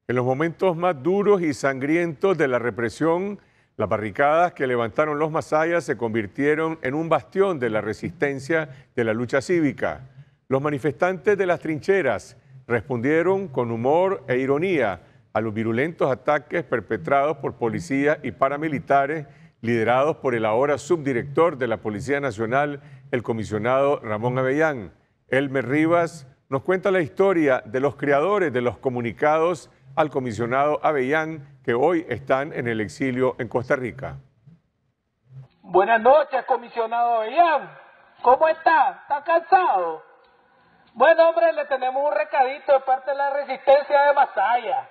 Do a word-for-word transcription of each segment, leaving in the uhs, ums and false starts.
En los momentos más duros y sangrientos de la represión, las barricadas que levantaron los masayas se convirtieron en un bastión de la resistencia de la lucha cívica. Los manifestantes de las trincheras respondieron con humor e ironía a los virulentos ataques perpetrados por policías y paramilitares liderados por el ahora subdirector de la Policía Nacional, el comisionado Ramón Avellán. Elmer Rivas nos cuenta la historia de los creadores de los comunicados al comisionado Avellán, que hoy están en el exilio en Costa Rica. Buenas noches, comisionado Avellán. ¿Cómo está? ¿Está cansado? Bueno, hombre, le tenemos un recadito de parte de la resistencia de Masaya.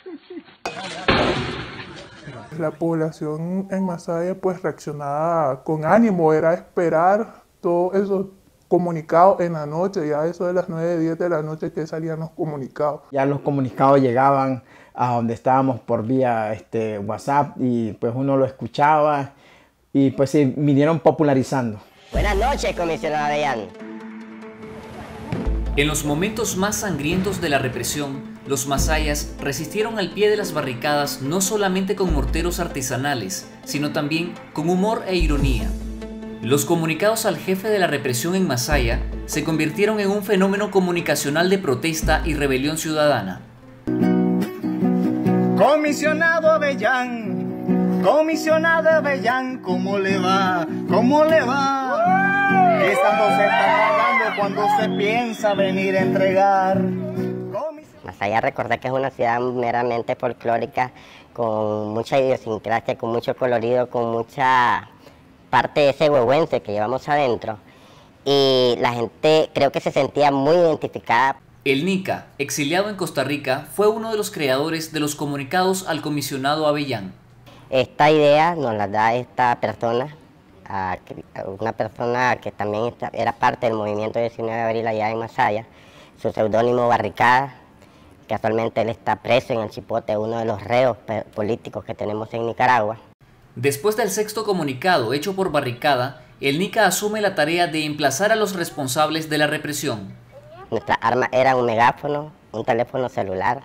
La población en Masaya pues reaccionaba con ánimo, era esperar todos esos comunicados en la noche, ya eso de las nueve, diez de la noche que salían los comunicados. Ya los comunicados llegaban a donde estábamos por vía este, WhatsApp y pues uno lo escuchaba y pues se vinieron popularizando. Buenas noches, comisionado Avellán. En los momentos más sangrientos de la represión, los masayas resistieron al pie de las barricadas no solamente con morteros artesanales, sino también con humor e ironía. Los comunicados al jefe de la represión en Masaya se convirtieron en un fenómeno comunicacional de protesta y rebelión ciudadana. Comisionado Avellán, comisionado Avellán, ¿cómo le va? ¿Cómo le va? Estando se está pagando cuando se piensa venir a entregar. Masaya, recordé que es una ciudad meramente folclórica, con mucha idiosincrasia, con mucho colorido, con mucha parte de ese huehuense que llevamos adentro. Y la gente creo que se sentía muy identificada. El Nica, exiliado en Costa Rica, fue uno de los creadores de los comunicados al comisionado Avellán. Esta idea nos la da esta persona, una persona que también era parte del movimiento diecinueve de abril allá en Masaya, su seudónimo Barricada. Casualmente él está preso en el Chipote, uno de los reos políticos que tenemos en Nicaragua. Después del sexto comunicado hecho por Barricada, el Nica asume la tarea de emplazar a los responsables de la represión. Nuestra arma era un megáfono, un teléfono celular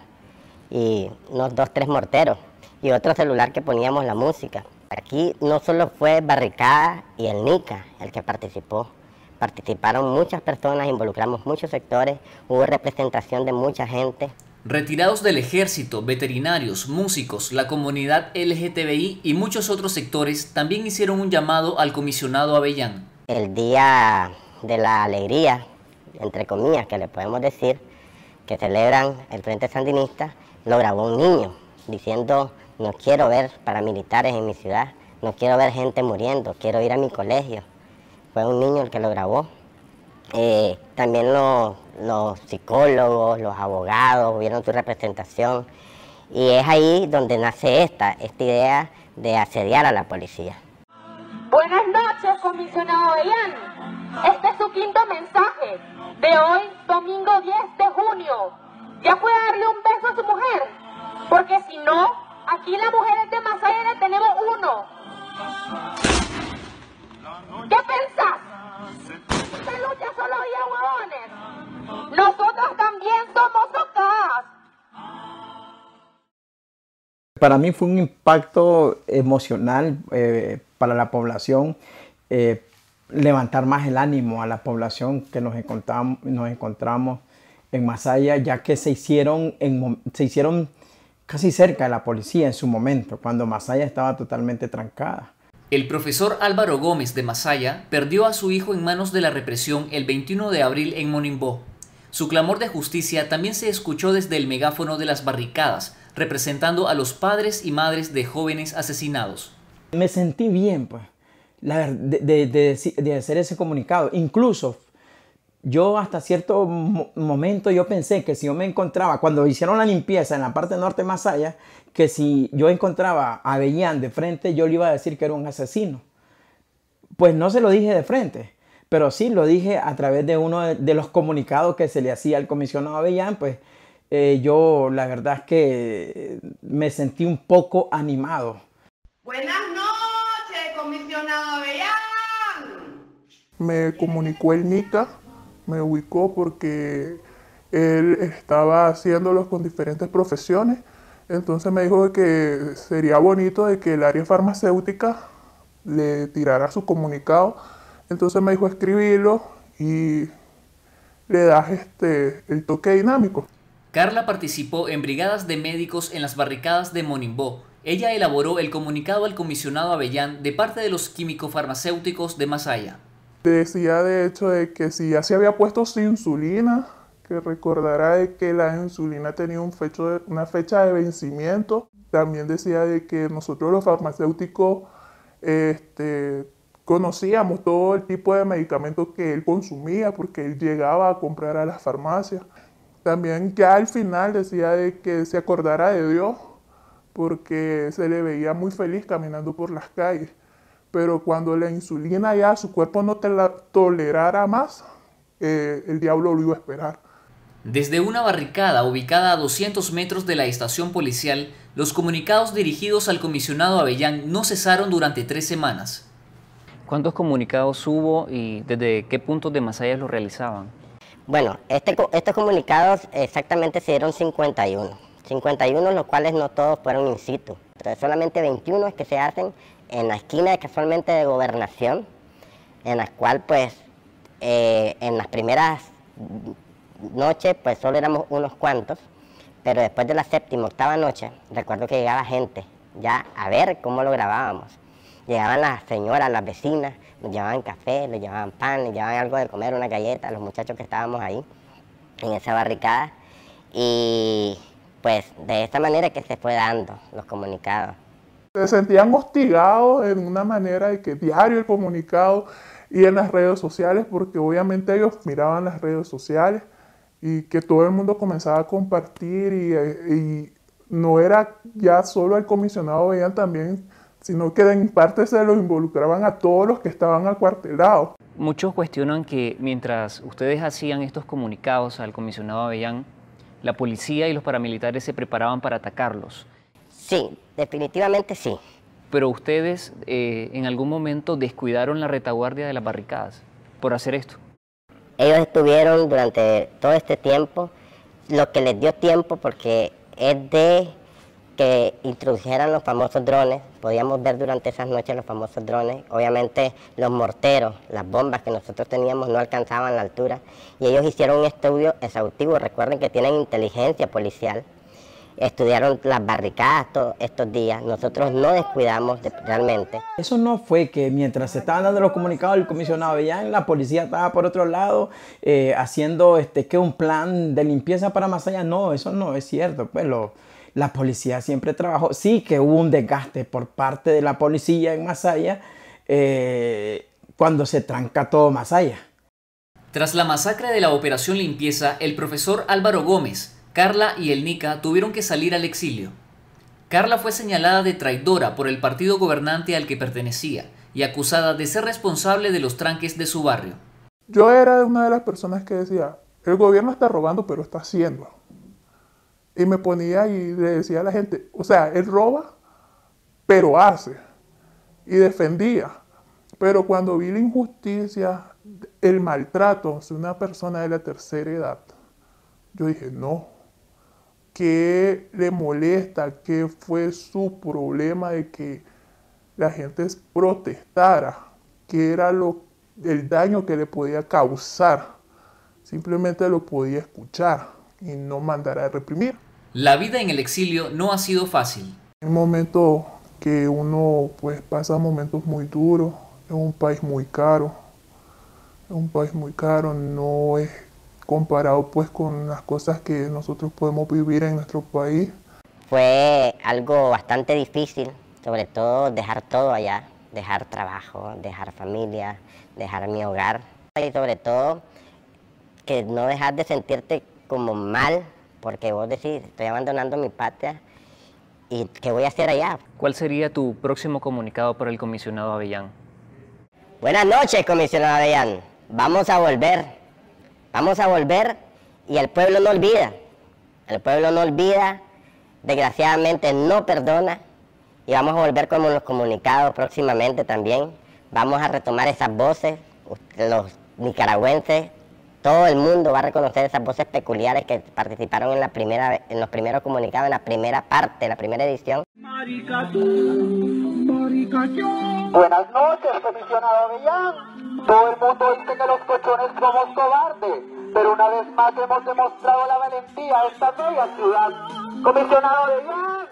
y unos dos, tres morteros y otro celular que poníamos la música. Aquí no solo fue Barricada y el Nica el que participó, participaron muchas personas, involucramos muchos sectores, hubo representación de mucha gente. Retirados del ejército, veterinarios, músicos, la comunidad L G T B I y muchos otros sectores también hicieron un llamado al comisionado Avellán. El día de la alegría, entre comillas, que le podemos decir, que celebran el Frente Sandinista, lo grabó un niño diciendo: no quiero ver paramilitares en mi ciudad, no quiero ver gente muriendo, quiero ir a mi colegio. Fue un niño el que lo grabó. Eh, también lo, los psicólogos, los abogados vieron su representación y es ahí donde nace esta, esta idea de asediar a la policía. Buenas noches, comisionado Avellán. Este es su quinto mensaje de hoy, domingo diez de junio. ¿Ya puede darle un beso a su mujer? Porque si no, aquí las mujeres de Masaya le tenemos uno. ¿Qué pensás? ¿Se lucha solo y a huevones? Nosotros también somos socas. Para mí fue un impacto emocional eh, para la población, eh, levantar más el ánimo a la población que nos encontramos, nos encontramos en Masaya, ya que se hicieron, en, se hicieron casi cerca de la policía en su momento, cuando Masaya estaba totalmente trancada. El profesor Álvaro Gómez de Masaya perdió a su hijo en manos de la represión el veintiuno de abril en Monimbó. Su clamor de justicia también se escuchó desde el megáfono de las barricadas, representando a los padres y madres de jóvenes asesinados. Me sentí bien, pues, la, de, de, de, de hacer ese comunicado. Incluso yo hasta cierto momento yo pensé que si yo me encontraba, cuando hicieron la limpieza en la parte norte de Masaya, que si yo encontraba a Avellán de frente, yo le iba a decir que era un asesino. Pues no se lo dije de frente, pero sí lo dije a través de uno de, de los comunicados que se le hacía al comisionado Avellán. Pues eh, yo la verdad es que me sentí un poco animado. Buenas noches, comisionado Avellán. Me comunicó el Nica, me ubicó porque él estaba haciéndolos con diferentes profesiones Entonces me dijo que sería bonito de que el área farmacéutica le tirara su comunicado. Entonces me dijo escribirlo y le das este, el toque dinámico. Carla participó en brigadas de médicos en las barricadas de Monimbó. Ella elaboró el comunicado al comisionado Avellán de parte de los químico-farmacéuticos de Masaya. Decía de hecho de que si ya se había puesto su insulina, que recordará de que la insulina tenía un fecho de, una fecha de vencimiento. También decía de que nosotros los farmacéuticos este, conocíamos todo el tipo de medicamentos que él consumía porque él llegaba a comprar a las farmacias. También ya al final decía de que se acordara de Dios porque se le veía muy feliz caminando por las calles. Pero cuando la insulina ya su cuerpo no te la tolerara más, eh, el diablo lo iba a esperar. Desde una barricada ubicada a doscientos metros de la estación policial, los comunicados dirigidos al comisionado Avellán no cesaron durante tres semanas. ¿Cuántos comunicados hubo y desde qué puntos de Masaya los realizaban? Bueno, este, estos comunicados exactamente se dieron cincuenta y uno. cincuenta y uno, los cuales no todos fueron in situ. Entonces, solamente veintiuno es que se hacen en la esquina de, casualmente de Gobernación, en la cual pues eh, en las primeras noches pues solo éramos unos cuantos, pero después de la séptima, octava noche, recuerdo que llegaba gente ya a ver cómo lo grabábamos. Llegaban las señoras, las vecinas, nos llevaban café, nos llevaban pan, nos llevaban algo de comer, una galleta, los muchachos que estábamos ahí en esa barricada, y pues de esta manera que se fue dando los comunicados. Se sentían hostigados en una manera de que diario el comunicado y en las redes sociales, porque obviamente ellos miraban las redes sociales y que todo el mundo comenzaba a compartir y, y no era ya solo al comisionado Avellán también, sino que en parte se lo involucraban a todos los que estaban acuartelados. Muchos cuestionan que mientras ustedes hacían estos comunicados al comisionado Avellán, la policía y los paramilitares se preparaban para atacarlos. Sí, definitivamente sí. Pero ustedes eh, en algún momento descuidaron la retaguardia de las barricadas por hacer esto. Ellos estuvieron durante todo este tiempo, lo que les dio tiempo porque es de que introdujeran los famosos drones. Podíamos ver durante esas noches los famosos drones. Obviamente los morteros, las bombas que nosotros teníamos no alcanzaban la altura. Y ellos hicieron un estudio exhaustivo. Recuerden que tienen inteligencia policial. Estudiaron las barricadas todos estos días. Nosotros no descuidamos de, realmente. Eso no fue que mientras se estaban dando los comunicados del comisionado Avellán, la policía estaba por otro lado eh, haciendo este, que un plan de limpieza para Masaya. No, eso no es cierto. Pues lo, la policía siempre trabajó. Sí que hubo un desgaste por parte de la policía en Masaya eh, cuando se tranca todo Masaya. Tras la masacre de la Operación Limpieza, el profesor Álvaro Gómez, Carla y el Nica tuvieron que salir al exilio. Carla fue señalada de traidora por el partido gobernante al que pertenecía y acusada de ser responsable de los tranques de su barrio. Yo era una de las personas que decía, el gobierno está robando, pero está haciendo. Y me ponía y le decía a la gente, o sea, él roba, pero hace. Y defendía. Pero cuando vi la injusticia, el maltrato de una persona de la tercera edad, yo dije, no. ¿Qué le molesta? ¿Qué fue su problema de que la gente protestara? ¿Qué era lo, el daño que le podía causar? Simplemente lo podía escuchar y no mandar a reprimir. La vida en el exilio no ha sido fácil. En un momento que uno pues, pasa momentos muy duros, es un país muy caro, es un país muy caro, no es comparado pues con las cosas que nosotros podemos vivir en nuestro país. Fue algo bastante difícil, sobre todo dejar todo allá, dejar trabajo, dejar familia, dejar mi hogar y sobre todo que no dejar de sentirte como mal, porque vos decís, estoy abandonando mi patria y ¿qué voy a hacer allá? ¿Cuál sería tu próximo comunicado para el comisionado Avellán? Buenas noches, comisionado Avellán, vamos a volver. Vamos a volver y el pueblo no olvida, el pueblo no olvida, desgraciadamente no perdona y vamos a volver como los comunicados próximamente también. Vamos a retomar esas voces, los nicaragüenses, todo el mundo va a reconocer esas voces peculiares que participaron en, la primera, en los primeros comunicados, en la primera parte, la primera edición. Buenas noches, comisionado Avellán. Todo el mundo dice que los cochones somos cobardes, pero una vez más hemos demostrado la valentía de esta bella ciudad. Comisionado Avellán.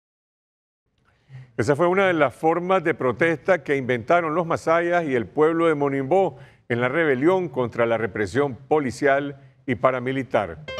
Esa fue una de las formas de protesta que inventaron los masayas y el pueblo de Monimbó en la rebelión contra la represión policial y paramilitar.